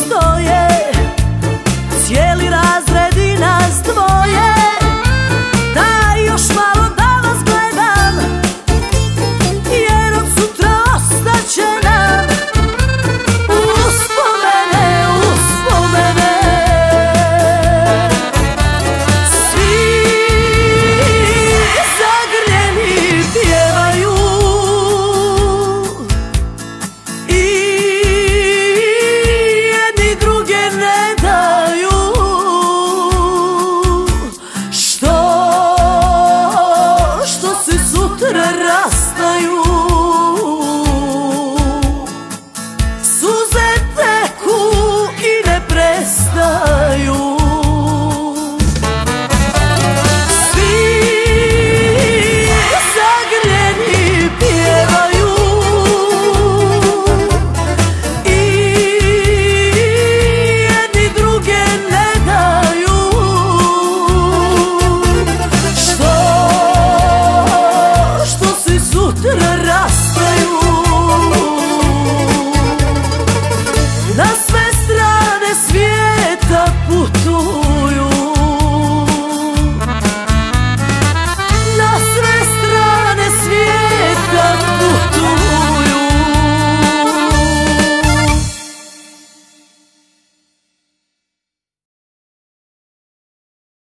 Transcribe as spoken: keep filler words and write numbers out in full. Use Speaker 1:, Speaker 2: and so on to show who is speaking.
Speaker 1: stoje, cijeli razredi nas dvoje. Daj još malo da vas gledam, jer od sutra ostaće nam uspomene, uspomene. Svi zagrljeni pjevaju i jedni druge ne daju. Što, što se sutra rastaju, suze teku i ne prestaju. Svi zagrljeni pjevaju i jedni druge ne daju. Što, što se sutra rastaju,